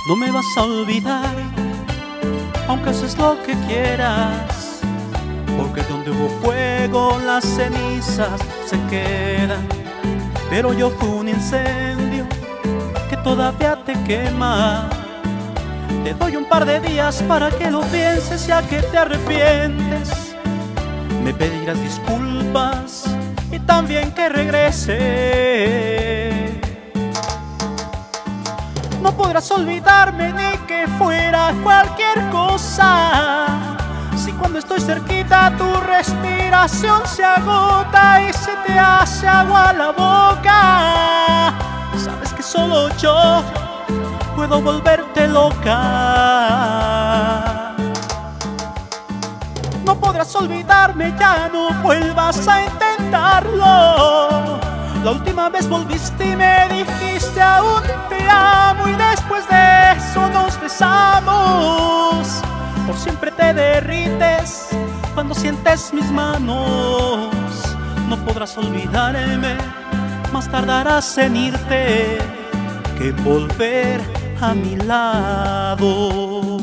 No me vas a olvidar, aunque haces lo que quieras, porque donde hubo fuego las cenizas se quedan. Pero yo fui un incendio que todavía te quema. Te doy un par de días para que lo pienses, ya que te arrepientes. Me pedirás disculpas y también que regrese. No podrás olvidarme ni que fuera cualquier cosa. Si cuando estoy cerquita tu respiración se agota y se te hace agua la boca, sabes que solo yo puedo volverte loca. No podrás olvidarme, ya no vuelvas a intentarlo. La última vez volviste y me dijiste aún te amo, y después de eso nos besamos. Por siempre te derrites cuando sientes mis manos. No podrás olvidarme, más tardarás en irte que en volver a mi lado.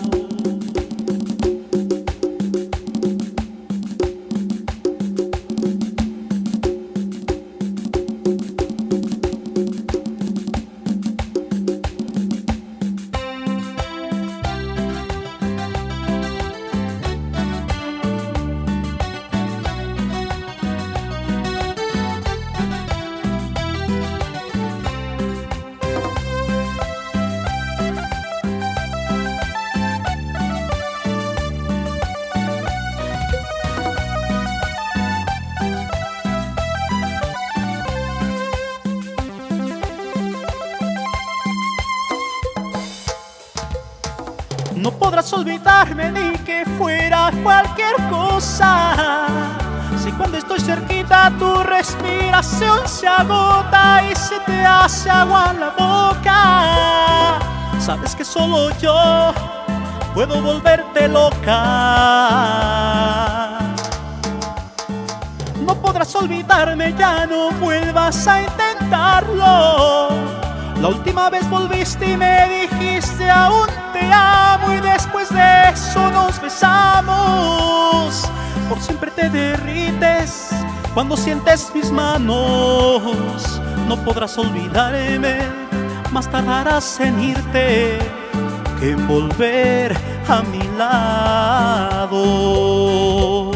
No podrás olvidarme ni que fuera cualquier cosa. Si cuando estoy cerquita tu respiración se agota y se te hace agua en la boca, sabes que solo yo puedo volverte loca. No podrás olvidarme, ya no vuelvas a intentarlo. La última vez volviste y me dijiste aún te amo, y después de eso nos besamos. Por siempre te derrites cuando sientes mis manos. No podrás olvidarme, más tardarás en irte que en volver a mi lado.